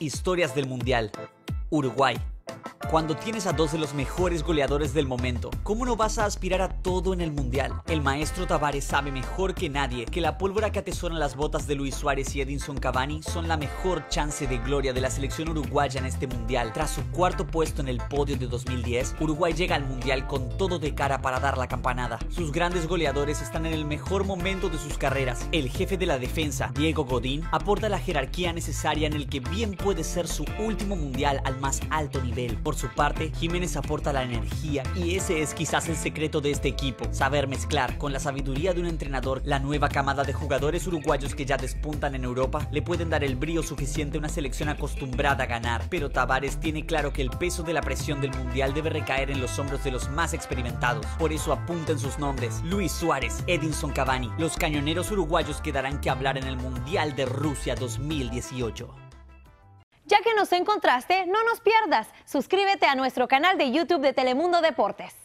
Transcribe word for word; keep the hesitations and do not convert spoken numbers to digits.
Historias del Mundial. Uruguay. Cuando tienes a dos de los mejores goleadores del momento, ¿cómo no vas a aspirar a todo en el Mundial? El maestro Tavares sabe mejor que nadie que la pólvora que atesoran las botas de Luis Suárez y Edinson Cavani son la mejor chance de gloria de la selección uruguaya en este Mundial. Tras su cuarto puesto en el podio de dos mil diez, Uruguay llega al Mundial con todo de cara para dar la campanada. Sus grandes goleadores están en el mejor momento de sus carreras. El jefe de la defensa, Diego Godín, aporta la jerarquía necesaria en el que bien puede ser su último Mundial al más alto nivel. Por su parte, Jiménez aporta la energía y ese es quizás el secreto de este equipo, saber mezclar con la sabiduría de un entrenador. La nueva camada de jugadores uruguayos que ya despuntan en Europa le pueden dar el brío suficiente a una selección acostumbrada a ganar, pero Tavares tiene claro que el peso de la presión del Mundial debe recaer en los hombros de los más experimentados. Por eso apunten sus nombres: Luis Suárez, Edinson Cavani. Los cañoneros uruguayos quedarán que hablar en el Mundial de Rusia dos mil dieciocho. Ya que nos encontraste, no nos pierdas. Suscríbete a nuestro canal de YouTube de Telemundo Deportes.